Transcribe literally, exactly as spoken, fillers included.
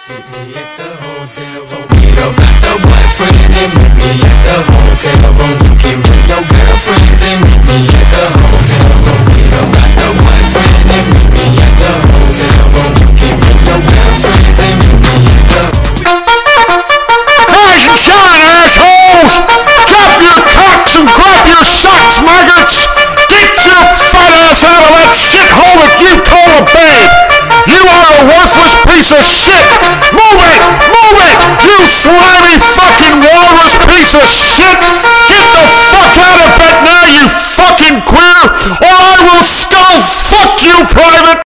Meet me at the hotel room. Get up at your boyfriend and meet me at the hotel room. You can bring your girlfriends and meet me at the hotel room. Get up at your boyfriend and meet me at the hotel room. You can bring your girlfriends and meet me at the Rise and shine, assholes! Drop your cocks and grab your socks, maggots! Get your fat ass out of that shithole that you call a bed! You are a worthless piece of shit! Move it! Move it! You slimy fucking walrus piece of shit! Get the fuck out of bed now, you fucking queer! Or I will skull fuck you, Private!